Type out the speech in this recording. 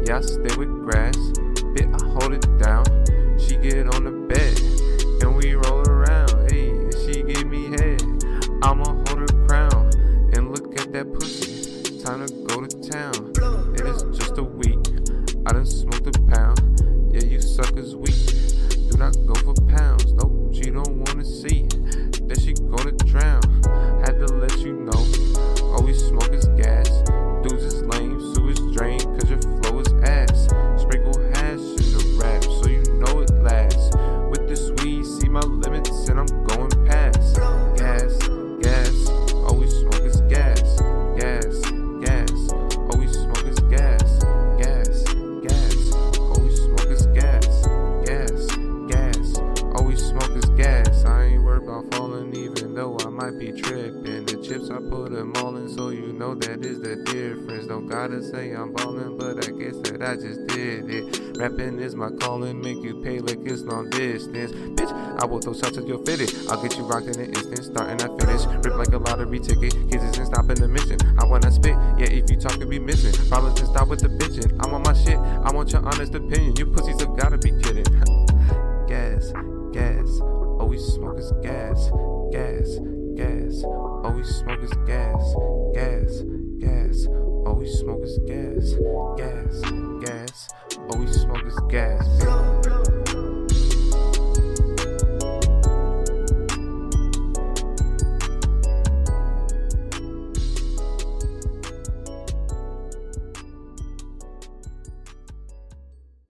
Yeah, I stay with grass. Bit, I hold it down. She get on the bed and we roll around. Hey, and she give me head. I'ma hold her crown and look at that pussy. Time to go to town. It is just a week. I done smoked a pound. Yeah, you suckers weak. Do not go for pounds. Nope, she don't wanna see. Then she gonna drown. Had to let you know. All we smoke is gas. Dudes is lame, sewage drain, cause your flow is ass. Sprinkle hash in the rap, so you know it lasts. With this weed, see my limits, and I'm going past. Gas, gas, all we smoke is gas. Gas, gas, all we smoke is gas. Gas, gas, all we smoke is gas. Gas, gas, all we smoke is gas. I ain't worried about falling, even though I might be tripping. The chips, I put them all in, so you know that is the difference. Don't gotta say I'm ballin', but I guess that I just did it. Rapping is my calling, make you pay like it's long distance. Bitch, I will throw shots at your fitted. I'll get you rocked in an instant, starting I finish. Rip like a lottery ticket, kids isn't stopping the mission. I wanna spit, yeah, if you talk, it be missing. Problems can stop with the bitchin'. I'm on my shit, I want your honest opinion. You pussies have gotta be kidding. Gas, gas, all we smoke is gas. Gas, gas, all we smoke is gas. Gas, gas, all we smoke is gas. Gas, gas, all we smoke is gas.